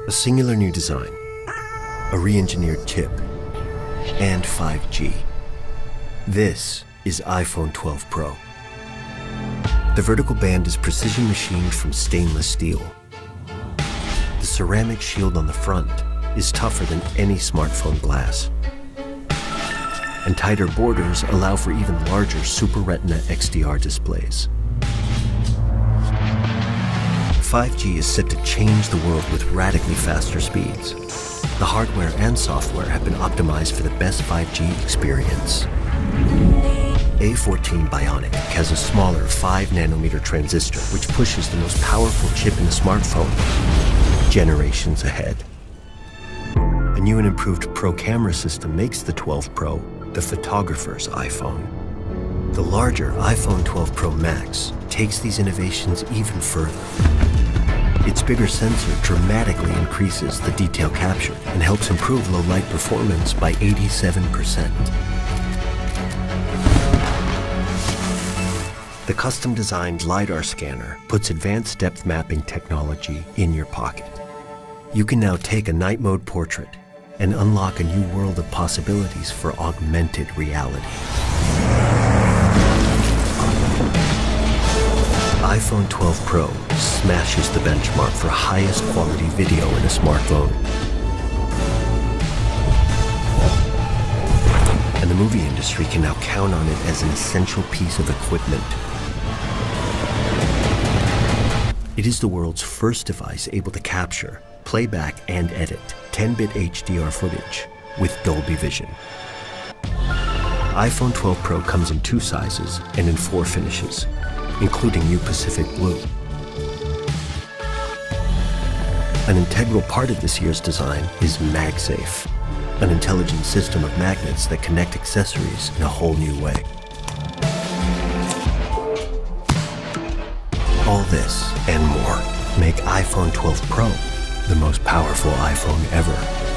A singular new design, a re-engineered chip, and 5G. This is iPhone 12 Pro. The vertical band is precision machined from stainless steel. The ceramic shield on the front is tougher than any smartphone glass. And tighter borders allow for even larger Super Retina XDR displays. 5G is set to change the world with radically faster speeds. The hardware and software have been optimized for the best 5G experience. A14 Bionic has a smaller 5nm transistor which pushes the most powerful chip in a smartphone generations ahead. A new and improved Pro camera system makes the 12 Pro the photographer's iPhone. The larger iPhone 12 Pro Max takes these innovations even further. Its bigger sensor dramatically increases the detail captured and helps improve low light performance by 87%. The custom-designed LiDAR scanner puts advanced depth mapping technology in your pocket. You can now take a night mode portrait and unlock a new world of possibilities for augmented reality. iPhone 12 Pro smashes the benchmark for highest quality video in a smartphone. And the movie industry can now count on it as an essential piece of equipment. It is the world's first device able to capture, playback, and edit 10-bit HDR footage with Dolby Vision. iPhone 12 Pro comes in 2 sizes and in 4 finishes, including New Pacific Blue. An integral part of this year's design is MagSafe, an intelligent system of magnets that connect accessories in a whole new way. All this and more make iPhone 12 Pro the most powerful iPhone ever.